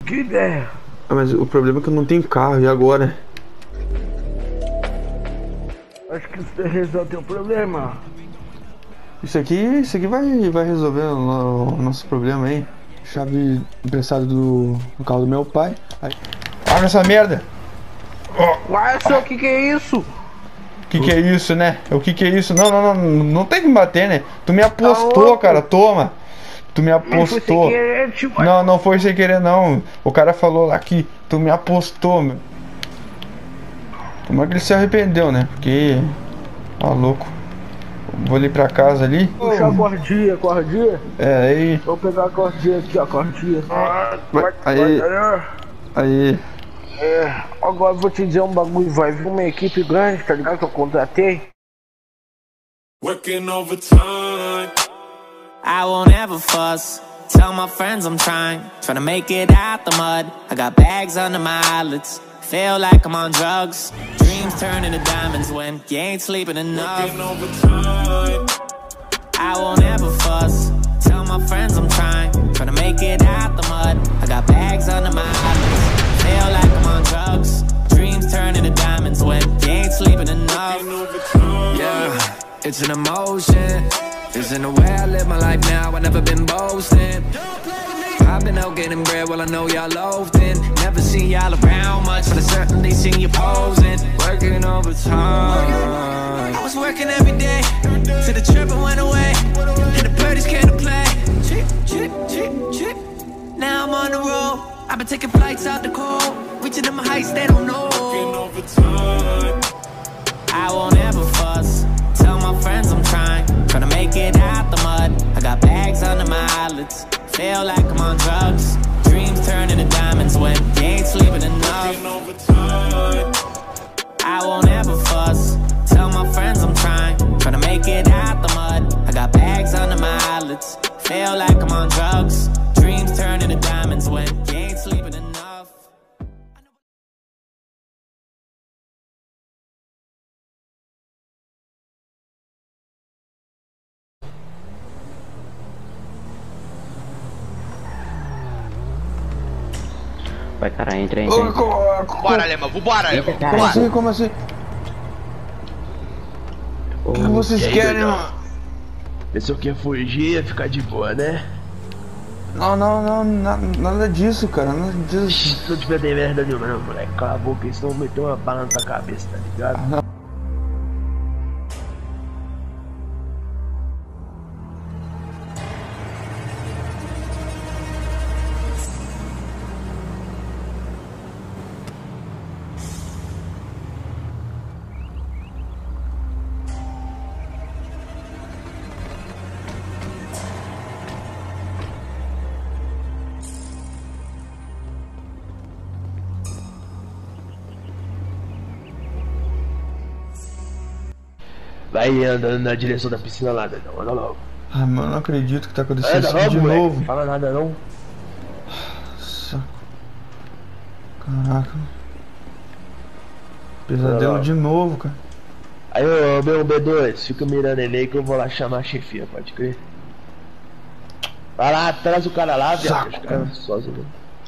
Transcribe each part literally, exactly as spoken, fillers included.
Que ideia. Ah, mas o problema é que eu não tenho carro, e agora? Acho que isso resolve o teu problema. Isso aqui, isso aqui vai, vai resolver o, o nosso problema aí. Chave emprestada do, do carro do meu pai. Aí. Abre essa merda! Uai, só o que que é isso? Que que é isso, né? O que que é isso? Não, não, não, não tem que me bater, né? Tu me apostou, louco? cara, toma! Tu me Mas foi sem apostou. querer, tio. Não, não foi sem querer, não. O cara falou lá que tu me apostou, meu. Como é que ele se arrependeu, né? Porque... Tá louco. Vou ali pra casa ali. Puxa a cordinha, cordinha. É, aí... Vou pegar a cordinha aqui, a cordinha. Ah, Vai, aí... Aí... É, agora eu vou te dizer um bagulho, vai vir uma equipe grande, tá ligado? Que eu contratei. Working overtime. I won't ever fuss. Tell my friends I'm trying, trying to make it out the mud. I got bags under my eyelids, feel like I'm on drugs. Dreams turn into diamonds when you ain't sleeping enough. Working overtime. I won't ever fuss. Tell my friends I'm trying, trying to make it out the mud. I got bags under my eyelids, feel like I'm on drugs. Dreams turn into diamonds when you ain't sleeping enough. Yeah, it's an emotion. It's in the way I live my life now, I've never been boasting. I've been out getting bread, well I know y'all loafed in. Never seen y'all around much, but I certainly seen you posing. Working overtime. I was working every day, till the tripping went away, and the birdies came to play. Chip, chip, chip, chip. Now I'm on the road, I've been taking flights out the cold, reaching them heights they don't know. Working overtime. I won't ever fuss. Tell my friends I'm trying, trying to make it out the mud. I got bags under my eyelids, feel like I'm on drugs. Dreams turn into diamonds when you ain't sleeping enough. Working overtime. I won't ever fuss. Tell my friends I'm trying, trying to make it out the mud. I got bags under my eyelids, feel like I'm on drugs. Dreams turn into diamonds when you ain't sleeping enough. Vai, cara, entra, entra, entra. Bora, Lema, vambora, Lema. Como Bora. assim? Como assim? O que vocês querem, mano? Pensou que ia fugir, ia ficar de boa, né? Não, não, não, na- nada disso, cara, nada disso. Não tiver de merda nenhuma, não, moleque. Cala a boca, senão meteu uma bala na tua cabeça, tá ligado? Vai andando na direção da piscina lá, Dedão, anda logo. Ah, mano, eu não acredito que tá acontecendo Anda isso logo, de moleque, novo. não fala nada não. Saco. Caraca. Pesadelo Não. de novo, cara. Aí, ô, meu B dois, fica mirando ele aí que eu vou lá chamar a chefia, pode crer? Vai lá, traz o cara lá, viado. Saco, Os caras sozinhos.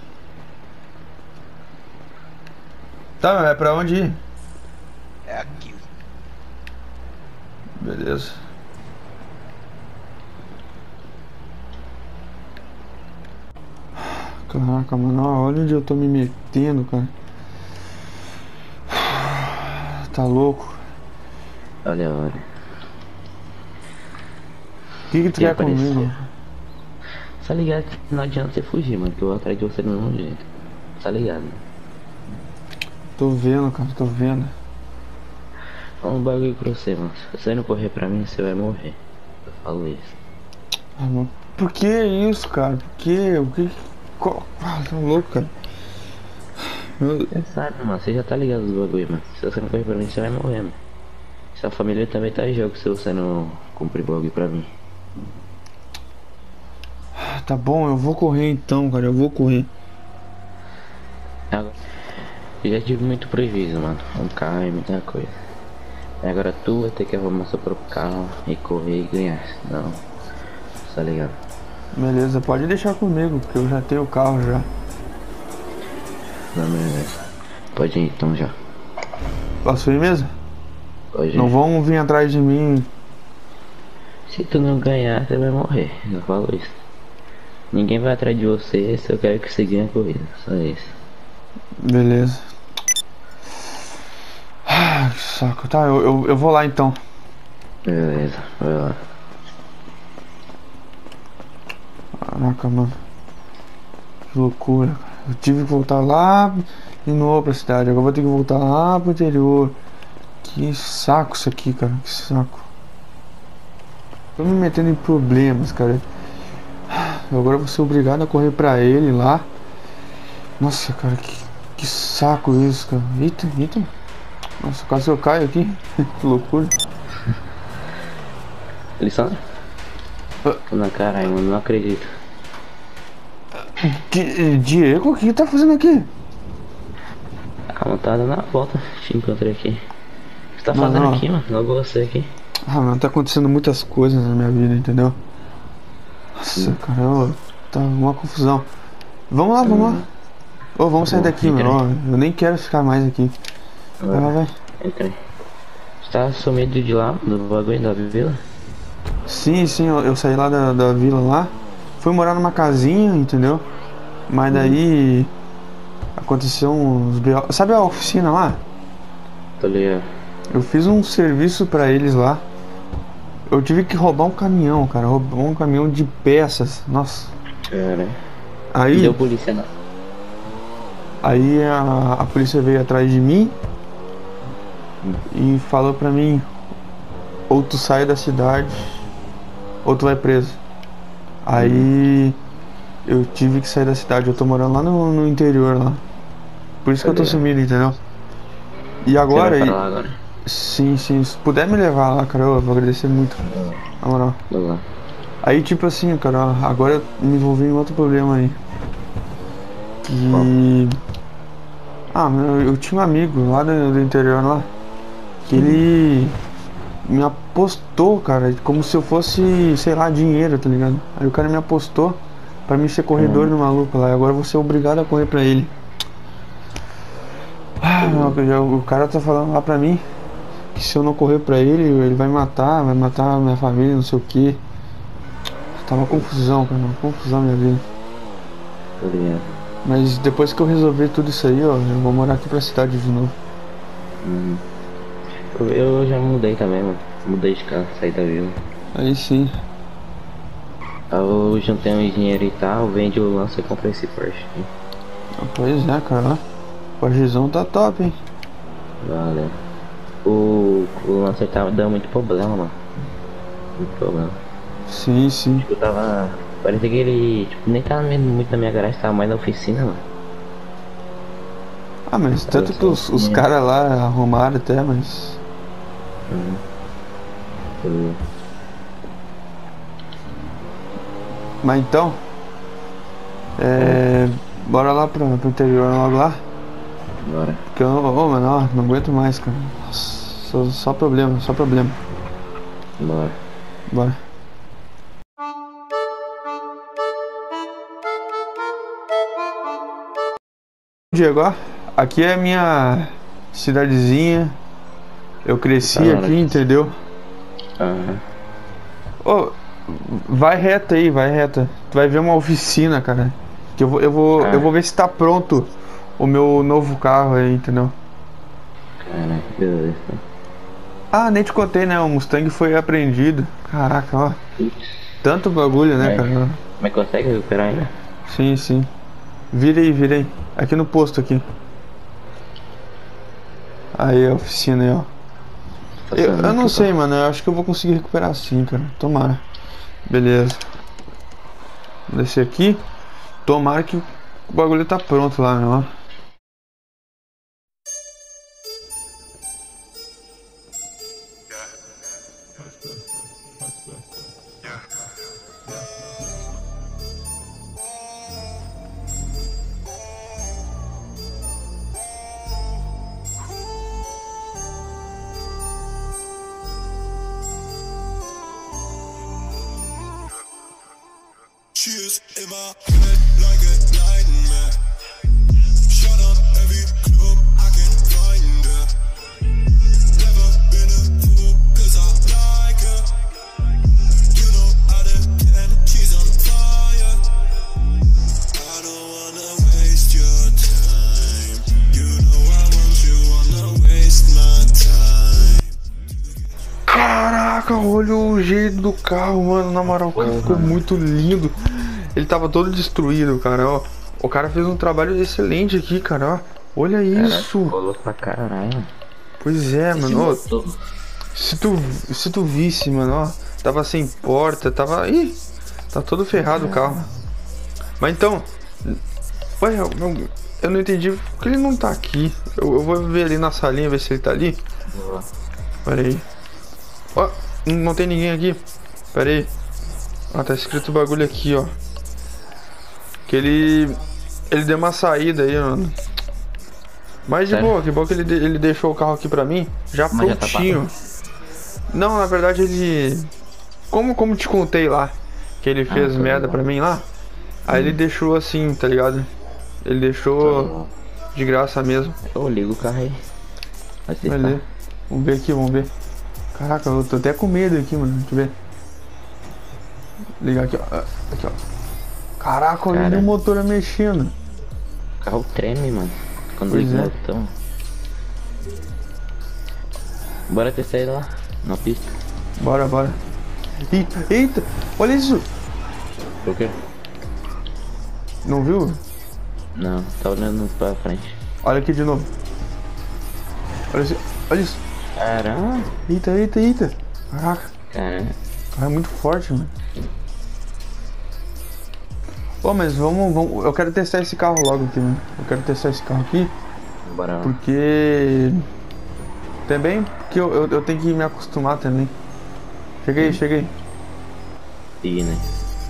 Tá, mas é pra onde ir? É aqui. Beleza. Caraca, mano, olha onde eu tô me metendo, cara. Tá louco? Olha, olha. O que que tu Quem quer apareceu? comigo? Tá ligado que não adianta você fugir, mano, que eu vou atrás de você do mesmo jeito. Tá ligado? Tô vendo, cara, tô vendo. Fala um bagulho pra você, mano. Se você não correr pra mim, você vai morrer. Eu falo isso. Ah, mano, por que isso, cara? Por que? O que? Qual- Ah, tá louco, cara. Eu- Você sabe, mano, você já tá ligado dos bagulho, mano. Se você não correr pra mim, você vai morrer, mano. Sua família também tá em jogo se você não cumprir bagulho pra mim. Tá bom, eu vou correr então, cara, eu vou correr. Agora, eu já tive muito prejuízo, mano. Um carro e muita coisa. E agora tu vai ter que arrumar seu próprio carro e correr e ganhar. Não, tá ligado? Beleza, pode deixar comigo, porque eu já tenho o carro já. Não, beleza. Pode ir então já. Posso ir mesmo? Pode ir. Não vão vir atrás de mim. Se tu não ganhar, você vai morrer. Eu falo isso. Ninguém vai atrás de você se eu quero que você ganhe a corrida. Só isso. Beleza. Ah, que saco. Tá, eu, eu, eu vou lá então. Beleza, vai lá. Caraca, mano. Que loucura, cara. Eu tive que voltar lá de novo pra cidade. Agora vou ter que voltar lá pro interior. Que saco isso aqui, cara. Que saco. Tô me metendo em problemas, cara. Agora eu vou ser obrigado a correr pra ele lá. Nossa, cara, que, que saco isso, cara. Eita, eita. Nossa, quase eu caio aqui. Que loucura. Lição? Na caralho, mano, não acredito. Que, Diego, o que que tá fazendo aqui? Ah, mano, tá dando a volta. Te encontrei aqui. O que você tá Não, fazendo não. aqui, mano? Logo você aqui. Ah, mano, tá acontecendo muitas coisas na minha vida, entendeu? Nossa, cara, ó, tá uma confusão. Vamos lá, vamos lá. Ô, vamos sair bom, daqui, entra mano. aí. Ó, eu nem quero ficar mais aqui. Vai, vai, vai. Entra aí. Você tá sumido de lá, do bagulho da vila? Sim, sim, eu, eu saí lá da, da vila lá. Fui morar numa casinha, entendeu? Mas daí aconteceu uns B O. Sabe a oficina lá? Tô ligado. Eu fiz um serviço pra eles lá. Eu tive que roubar um caminhão, cara. Roubar um caminhão de peças. Nossa. Cara. Aí, Deu polícia não. aí a, a polícia veio atrás de mim e falou pra mim: ou tu sai da cidade ou tu vai preso. Aí eu tive que sair da cidade. Eu tô morando lá no, no interior lá. Por isso que eu tô sumido, entendeu? E agora, Você vai e- pra lá agora? sim, sim, se puder me levar lá, cara, eu vou agradecer muito. Na moral. Vamos lá. Aí tipo assim, cara, agora eu me envolvi em outro problema aí. Que. Ah, meu, eu tinha um amigo lá do, do interior lá. Que ele me apostou, cara, como se eu fosse, sei lá, dinheiro, tá ligado? Aí o cara me apostou pra mim ser corredor do maluco lá. E agora eu vou ser obrigado a correr pra ele. Ah, não, já- o cara tá falando lá pra mim que se eu não correr pra ele, ele vai me matar, vai matar a minha família, não sei o que. Tá uma confusão, cara, uma confusão na minha vida. Tô ligado. Mas depois que eu resolver tudo isso aí, ó, eu vou morar aqui pra cidade de novo. Hum. Eu, eu já mudei também, mano. Mudei de casa, saí da vila. Aí sim. Eu juntei um dinheiro e tal, vende o lance e comprei esse Porsche aqui. Pois é, cara, ó. O Porschezão tá top, hein. Valeu. O, o Lancer tava dando muito problema, mano. Muito problema. Sim, sim. Tipo, eu tava. Parecia que ele tipo, nem tava muito na minha garagem, tava mais na oficina, mano. Ah, mas tanto que os, os Sim. caras lá arrumaram até, mas. Hum. Eu- Mas então. É. Bora lá pro, pro interior logo lá. Bora. Porque eu, ô, mano, ó, não aguento mais, cara. Nossa, só, só problema, só problema. Bora. Bora. Diego, ó, aqui é a minha cidadezinha. Eu cresci Da hora aqui, disso. entendeu? Aham. Ô, vai reta aí, vai reta. Tu vai ver uma oficina, cara. Que eu vou, eu vou, Ah. eu vou ver se tá pronto o meu novo carro aí, entendeu? Caralho, beleza. Ah, nem te contei, né? O Mustang foi apreendido. Caraca, ó. Tanto bagulho, né, É. cara? Mas consegue recuperar ainda? Sim, sim. Vira aí, vira aí. Aqui no posto aqui. Aí a oficina aí, ó. Eu, eu não sei, mano. Eu acho que eu vou conseguir recuperar sim, cara. Tomara. Beleza. Vou descer aqui. Tomara que o bagulho tá pronto lá, meu. Ó. Cheers in my head like a nightmare. Shut up. olha o jeito do carro, mano. Na moral, o carro ficou muito lindo. Ele tava todo destruído, cara, ó. O cara fez um trabalho excelente aqui, cara, ó. Olha isso. Colou pra caralho. Pois é, mano. Ó, se tu, se tu visse, mano, ó. Tava sem porta, tava... Ih, tá todo ferrado o carro. Mas então... Ué, eu, eu, eu não entendi porque ele não tá aqui. Eu, eu vou ver ali na salinha, ver se ele tá ali. Pera aí. Ó, não tem ninguém aqui. Pera aí. Ah, tá escrito o bagulho aqui, ó. Que ele... Ele deu uma saída aí, mano. Mas de Sério? boa, que bom que ele, de- ele deixou o carro aqui pra mim. Já Mas já tá prontinho. Não, na verdade ele... Como, como te contei lá, que ele fez tá merda legal. pra mim lá. Aí ele deixou assim, tá ligado? Ele deixou de graça mesmo. Eu ligo o carro aí. Vai ser Beleza. Vamos ver aqui, vamos ver. Caraca, eu tô até com medo aqui, mano. Deixa eu ver. Ligar aqui, ó. Ah, aqui, ó. Caraca, olha Cara. o motor mexendo. O carro treme, mano. Quando Pois liga é. o botão. Bora testar ele lá, na pista. Bora, bora. Eita, eita, olha isso. Por quê? Não viu? Não, tá olhando pra frente. Olha aqui de novo. Olha isso. Olha isso. Caramba. Eita, eita, eita. Caraca, Caramba. o carro é muito forte, mano. Pô, mas vamos, vamos. Eu quero testar esse carro logo aqui, mano. Eu quero testar esse carro aqui. Bora lá. Porque... Também porque eu, eu, eu tenho que me acostumar também. Cheguei, cheguei. E, né?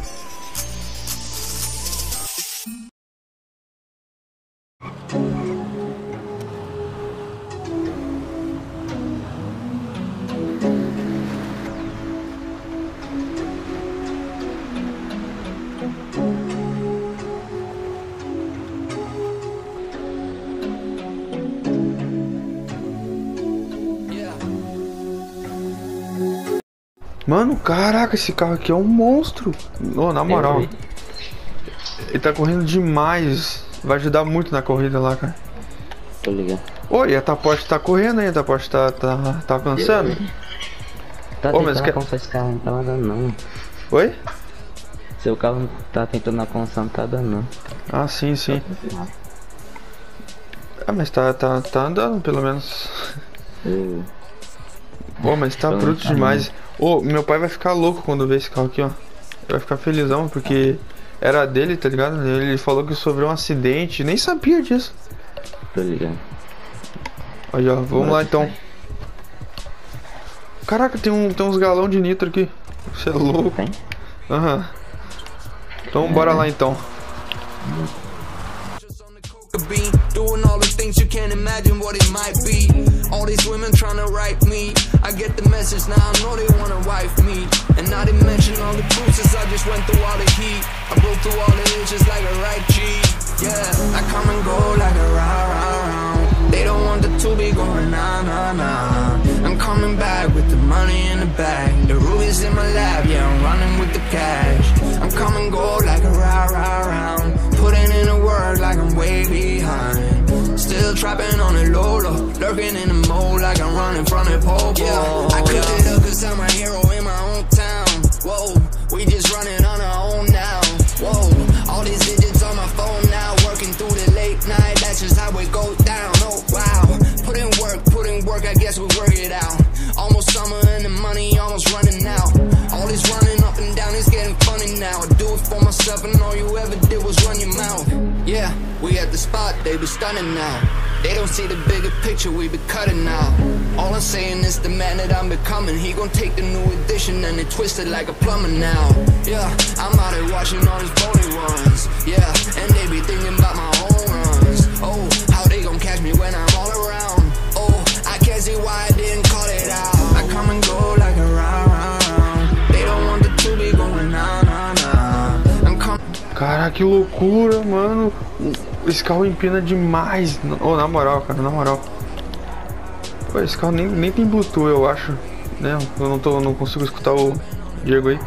Mano, caraca, esse carro aqui é um monstro. Oh, na moral. Eu vi. Ele tá correndo demais. Vai ajudar muito na corrida lá, cara. Tô ligado. Oi, a Tapote tá correndo aí, a Tapote tá, tá, tá avançando. Tá Ô, mas tentando que- alcançar esse carro, não tá andando não. Oi? Seu carro tá tentando alcançar, não tá dando não. Ah, sim, sim. Ah, mas tá, tá, tá andando pelo menos. Eu... Pô, mas tá Pelo bruto menos tá demais. Ô, meu pai vai ficar louco quando ver esse carro aqui, ó. Ele vai ficar felizão, porque era dele, tá ligado? Ele falou que sofreu um acidente, nem sabia disso. Tô ligado. Aí, ó, vamos lá então. Caraca, tem, um, tem uns galão de nitro aqui. Você é louco. Tem? Aham. Então bora lá então. Be doing all the things you can't imagine what it might be. All these women trying to write me. I get the message now, I know they wanna wife me. And not to mention all the bruises, I just went through all the heat. I broke through all the edges like a right G. Yeah, I come and go like a round, round, round. They don't want the two be going nah, nah, nah. I'm coming back with the money in the bag. The rubies in my lap, yeah, I'm running with the cash. I'm coming go like a round, round, round. Putting in the work like I'm way behind. Still trapping on the low, low. Lurking in the mode like I'm running from the pole. Yeah, I cooked it up cause I'm a hero in my own town. Whoa, we just running on our own now. Whoa, all these digits on my phone now. Working through the late night, that's just how it go down. Oh wow, put in work, put in work, I guess we work it out. Almost summer and the money almost running out. All this running up and down is getting funny now. I do it for myself and all you ever did was run your mouth. Yeah, we at the spot, they be stunning now. They don't see the bigger picture, we be cutting now. All I'm saying is the man that I'm becoming. He gon' take the new edition and it twist it like a plumber now. Yeah, I'm out here watching all these bowling runs. Yeah, and they be thinking about my own runs. Oh, how they gon' catch me when I'm all around. Oh, I can't see why I didn't call it out. I come and go like a round, round, round. They don't want the two be going nah, nah, nah. I'm coming. Cara, que loucura, mano. Esse carro empina demais. Oh, na moral, cara, na moral. Pô, esse carro nem, nem tem Bluetooth, eu acho. Né? Eu não, tô, não consigo escutar o Diego aí.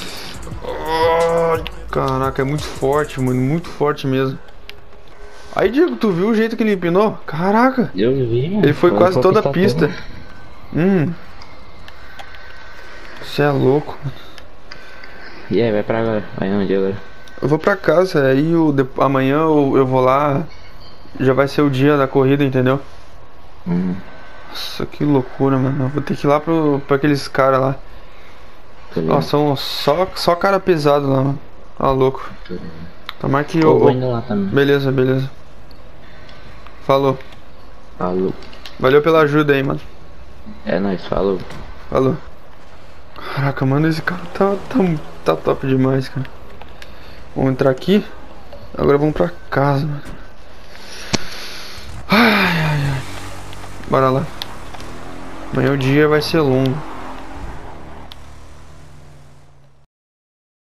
Oh, caraca, é muito forte, mano. Muito forte mesmo. Aí, Diego, tu viu o jeito que ele empinou? Caraca. Eu vi, mano. Ele foi Eu quase vou toda a pistar pista. tudo. Hum. Você é louco. E aí, vai pra agora? Vai onde agora? Eu vou pra casa, aí o, de, amanhã eu, eu vou lá. Já vai ser o dia da corrida, entendeu? Hum. Nossa, que loucura, mano. Eu vou ter que ir lá pro, pra aqueles caras lá. Nossa, são só, só cara pesado lá, mano. Ah, louco. Tomara que eu. Eu vou indo lá também. Beleza, beleza. Falou. Falou. Valeu pela ajuda aí, mano. É nóis, falou. Falou. Caraca, mano, esse cara tá, tá, tá top demais, cara. Vamos entrar aqui. Agora vamos pra casa, mano. Ai, ai, ai. Bora lá. Amanhã o dia vai ser longo.